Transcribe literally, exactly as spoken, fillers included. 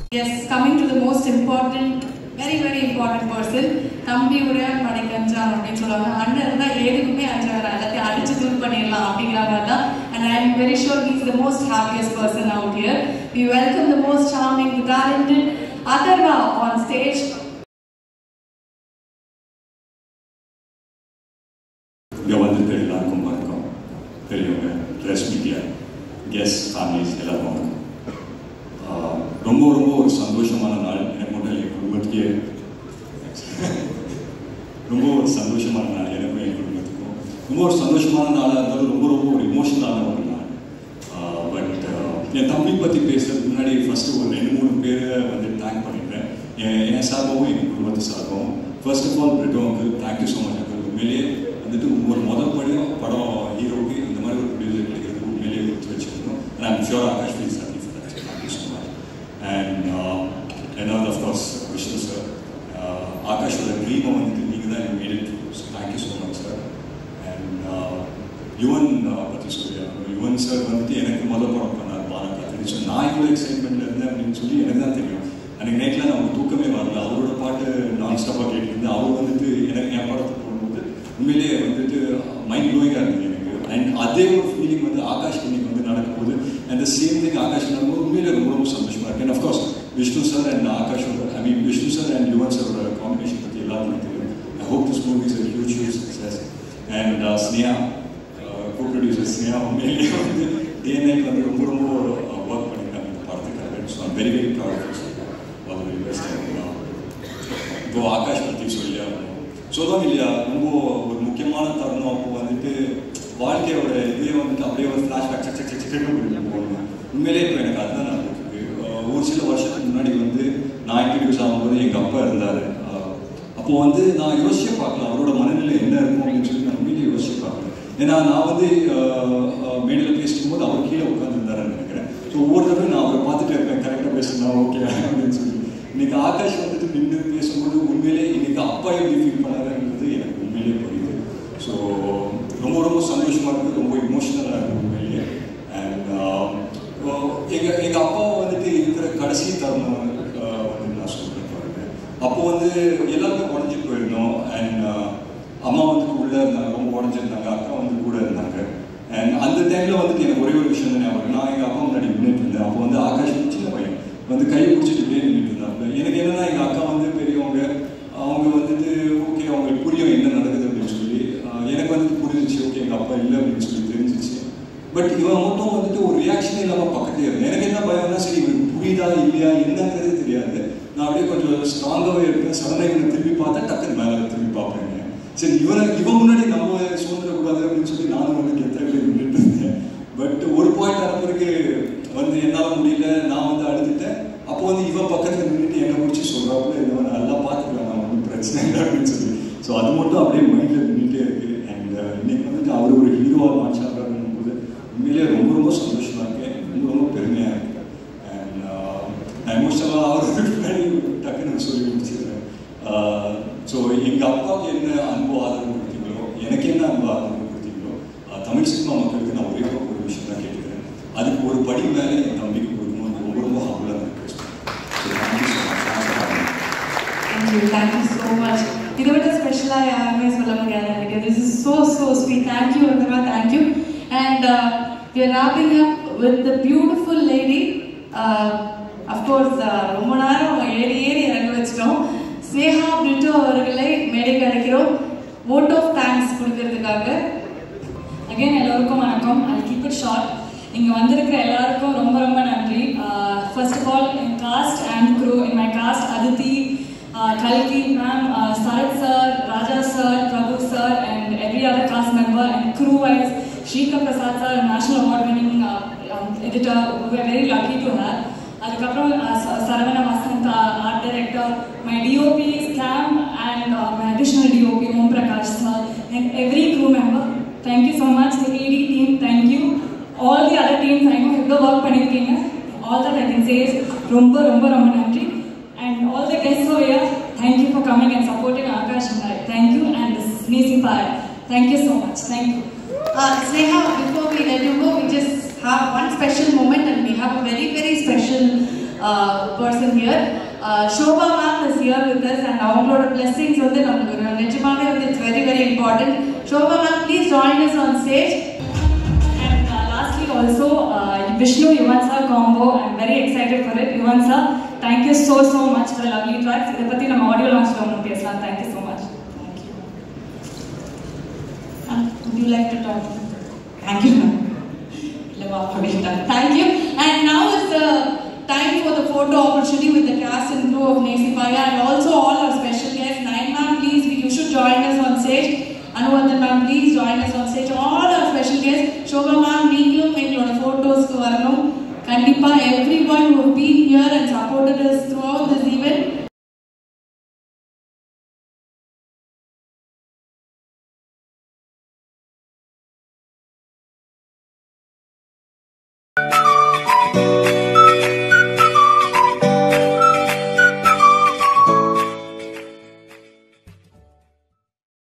Yes, coming to the most important, very very important person, Thambi Uriyan Padikanjan அப்படினு சொல்றாங்க. அண்ணன் இருந்தா ஏதுக்குமே அஞ்சார எல்லாத்தையும் அடிச்சு தூள் பண்ணிடலாம் அப்படிங்கறாங்க. And I am very sure he is the most happiest person out here. We welcome the most charming, talented Atharva on stage. இங்க வந்துட்டு எல்லாருக்கும் வணக்கம். பெரியவங்க, ப்ரெஸ் மீடியா, கெஸ்ட், ஃபேமிலிஸ் எல்லாருக்கும் வணக்கம். ரொம்ப ரொம்ப ஒரு சந்தோஷமான நாள். எனக்கு மட்டும் என் குடும்பத்துக்கே ரொம்ப ஒரு சந்தோஷமான நாள். எனக்கும் என் குடும்பத்துக்கும் ரொம்ப ஒரு சந்தோஷமான நாளாக இருந்தாலும் ரொம்ப ரொம்ப ஒரு இமோஷனலான ஒரு நாள். பட் என் தம்பி பற்றி பேசுறதுக்கு முன்னாடி ஃபஸ்ட்டு ஒரு ரெண்டு மூணு பேரை வந்து தேங்க் பண்ணிடுறேன். என் என் சார்பாகவும் என் குடும்பத்து சார்பாகவும். First of all Brito uncle, thank you so much uncle. உண்மையிலேயே வந்துட்டு ஒரு முதல் படம் படம் ஹீரோவுக்கு இந்த மாதிரி ஒரு ப்ரொடியூசர் கிடைக்கிறது உண்மையிலேயே கொடுத்து வச்சுருந்தோம். And I'm sure Akash feels happy for that. Thank you so much. And ரெண்டாவது அஃப்கோர்ஸ் விஷ்ணு சார், ஆகாஷோட ட்ரீமை வந்துட்டு நீங்கள் தான் எனக்கு made it through. So thank you so much sir. And Yuvan பற்றி சொல்லி யுவன் சார் வந்துட்டு எனக்கு முதல் படம் பண்ணார் பாரா தெரிஞ்சு. நான் இவ்வளோ எக்ஸைட்மெண்ட்டில் இருந்தேன் அப்படின்னு சொல்லி எனக்கு தான் தெரியும். அன்றைக்கி நைட்டில் நமக்கு தூக்கமே வரல. அவரோட பாட்டு நான் ஸ்டாப்பாக கேட்டுருந்தேன். அவர் வந்துட்டு எனக்கு என் படத்தை போடும்போது உண்மையிலேயே வந்துட்டு மைண்ட் ப்ளோயிங்காக இருந்தது எனக்கு. அண்ட் அதே ஒரு ஃபீலிங் வந்து ஆகாஷ் இன்னைக்கு வந்து நடக்கும்போது and the same thing Akash நடக்கும்போது உண்மையிலே ரொம்ப ரொம்ப சந்தோஷமாக இருக்கு. And of course Vishnu sir and ஆகாஷோட I mean Vishnu sir and Yuvan சாரோட காம்பினேஷன் பற்றி எல்லாருக்கும் தெரியும். I hope this movie is a huge huge success. And Sneha co producer Sneha உண்மையிலேயே வந்து டே நைட் வந்து ரொம்ப ரொம்ப ஒர்க் பண்ணியிருக்காங்க இந்த படத்துக்காக. So I'm very very proud of all very best. இப்போ ஆகாஷ் பற்றி சொல்லியா சொல்லுவாங்க இல்லையா, ரொம்ப ஒரு முக்கியமான தருணம். அப்போ வந்துட்டு வாழ்க்கையோட இதே வந்துட்டு அப்படியே ஒரு ஃப்ளாஷ்பேக் சக் சக் சக் போகணும். உண்மையிலே இப்போ எனக்கு அதுதான் நடந்துருக்கு. ஒரு சில வருஷத்துக்கு முன்னாடி வந்து நான் இன்ட்ரடியூஸ் ஆகும்போது எங்கள் அப்பா இருந்தார். அப்போது வந்து நான் யோசிச்சு பார்க்கல அவரோட மனநிலை என்ன இருக்கும் அப்படின்னு சொல்லி நான் உண்மையிலே யோசிச்சு பார்க்கல. ஏன்னா நான் வந்து மேடையில் பேசிக்கும் போது அவர் கீழே உட்காந்துருந்தாருன்னு நினைக்கிறேன். ஸோ ஒவ்வொரு தடவை நான் அவரை பார்த்துட்டு இருக்கேன், கரெக்டாக பேசுனா ஓகே அப்படின்னு சொல்லி. இன்னைக்கு ஆகாஷ் வந்துட்டு நின்று பேசும்போது உண்மையிலே இன்னைக்கு அப்பா எப்படி ஃபீல் பண்ணாருன்றது எனக்கு உண்மையிலே புரியுது. ஸோ ரொம்ப ரொம்ப சந்தோஷமாக இருக்குது, ரொம்ப இமோஷனலாக இருக்குது உண்மையிலேயே. அண்ட் எங்கள் எங்கள் அப்பாவை வந்துட்டு இருக்கிற கடைசி தருணம் வந்து நான் சொல்கிறேன் பாருங்க. அப்போ வந்து எல்லாருமே உடஞ்சி போயிருந்தோம். அண்ட் அம்மா வந்துட்டு உள்ளே இருந்தாங்க, ரொம்ப உடஞ்சிருந்தாங்க. அக்கா வந்து கூட இருந்தாங்க. அண்ட் அந்த டைமில் வந்துட்டு எனக்கு ஒரே ஒரு விஷயம் தான் ஞாபகம். நான் எங்கள் அப்பா முன்னாடி நின்றுட்டு இருந்தேன். அப்போ வந்து ஆகாஷ் சின்ன பையன் வந்து கை பிடிச்சிட்டு இப்படியே நின்றுட்டு இருந்தாங்க. எனக்கு என்னன்னா எங்கள் அக்கா வந்து பெரியவங்க, அவங்க வந்துட்டு ஓகே அவங்களுக்கு புரியும் என்ன நடக்குது அப்படின்னு சொல்லி. எனக்கு வந்துட்டு புரிஞ்சிச்சு, ஓகே எங்கள் அப்பா இல்லை அப்படின்னு சொல்லி தெரிஞ்சிச்சு. பட் இவன் மட்டும் வந்துட்டு ஒரு ரியாக்ஷனே இல்லாமல் பக்கத்தே இருந்தேன். எனக்கு என்ன பயம்னா சரி இவனுக்கு புரியுதா இல்லையா என்னங்கிறது தெரியாது. நான் அப்படியே கொஞ்சம் ஸ்ட்ராங்காகவே இருப்பேன். சடனாக இவனை திரும்பி பார்த்தா டக்குன்னு மேலே திரும்பி பார்ப்பேன். சரி இவனை இவன் முன்னாடி நம்ம சுதந்திரக்கூடாது அப்படின்னு சொல்லி நானும் வந்து எத்தனை நின்றுட்டு இருந்தேன். பட் ஒரு பாயிண்ட் ஆன பிறகு வந்து என்னால் முடியல, நான் வந்து அழுதுட்டேன். அப்போ வந்து இவன் பக்கத்தில் நின்றுட்டு என்னை பிடிச்சி சொல்கிறாப்புல இவன் நல்லா பார்த்துக்கலாம், நான் ஒன்றும் பிரச்சனை இல்லை அப்படின்னு சொல்லி. ஸோ அது மட்டும் அப்படியே மைண்டில் நின்றுட்டே இருக்குது. அண்ட் இன்னைக்கு வந்துட்டு அவர் ஒரு ஹீரோவாக லான்ச் ஆகிறாருன்னும் போது உண்மையிலேயே ரொம்ப ரொம்ப சந்தோஷமாக இருக்கேன், ரொம்ப ரொம்ப பெருமையாக இருக்குது. அண்ட் நான் எமோஷனலாக ஆகிறதுக்கு முன்னாடி டக்குன்னு சொல்லி முடிச்சிடுறேன். ஸோ எங்கள் அப்பாவுக்கு என்ன அன்பு ஆதரவு கொடுத்தீங்களோ, எனக்கு என்ன அன்பு ஆதரவு கொடுத்தீங்களோ, தமிழ் சினிமா மக்களுக்கு நான் ஒரே ஒரு விஷயம் தான் கேட்டுக்கிறேன். அதுக்கு ஒரு படி மேலே என் தம்பிக்கு கொடுக்கணும்னு ரொம்ப ரொம்ப ஹம்பலாக நான் பேசுவேன். Thank you so much. இதை விட ஸ்பெஷலாக யாருமே சொல்ல முடியாது எனக்கு. This is so so sweet. Thank you Atharva, thank you. And uh, we are wrapping up with the beautiful lady. Uh, of course ரொம்ப நேரம் ஏறி ஏறி இறங்க வச்சிட்டோம். ஸ்னேஹா பிரிட்டோ அவர்களை மேடைக்கு அழைக்கிறோம் vote of thanks கொடுக்கறதுக்காக. Again எல்லாருக்கும் வணக்கம். I'll keep it short. இங்கே வந்திருக்கிற எல்லாருக்கும் ரொம்ப ரொம்ப நன்றி. First of all in cast and crew, in my cast Aditi, uh, Kalki ma'am, uh, Sarat sir, Raja sir, Prabhu sir and every other cast member, and crew wise Shrika Prasad sir, national award winning uh, um, editor, we are very lucky to have. அதுக்கப்புறம் Saravana Vasanth, art director, my DOP ஸ்கேம் and my additional DOP Om Prakash sir and every crew member, thank you so much. The AD team, thank you. All the other teams I know எவ்வளோ work பண்ணியிருக்கீங்க. All that I can say is ரொம்ப ரொம்ப ரொம்ப நன்றி. And all the guests over here, thank you for coming and supporting Akash and I. Thank you and this amazing bar. Thank you so much. Thank you. Sneha, before we let you go, we just have one special moment and we have a very very special uh, person here. Uh, Shobha ma'am is here with us and avangaloda blessings வந்து நமக்கு நிஜமாவே வந்து it's very very important. Shobha ma'am, please join us on stage. And uh, lastly also uh, Vishnu Yuvan sir combo. I'm very excited for it. Yuvan sir, thank you so so much for the lovely tracks. இத பத்தி நம்ம audio லான்ச்ல ஒன்னு பேசலாம். Thank you so much. Thank you. Uh, would you like to talk? Thank you ma'am. Thank you. And now is the time for the photo opportunity with the cast and crew of Nesipaya and also all our special guests. Nayan ma'am, please, you should join us on stage. Anuvardhan ma'am, please join us on stage. All our special guests. Shobha ma'am, நீங்களும் எங்களோட photos க்கு வரணும். கண்டிப்பா everyone who have been here and supported us throughout this event.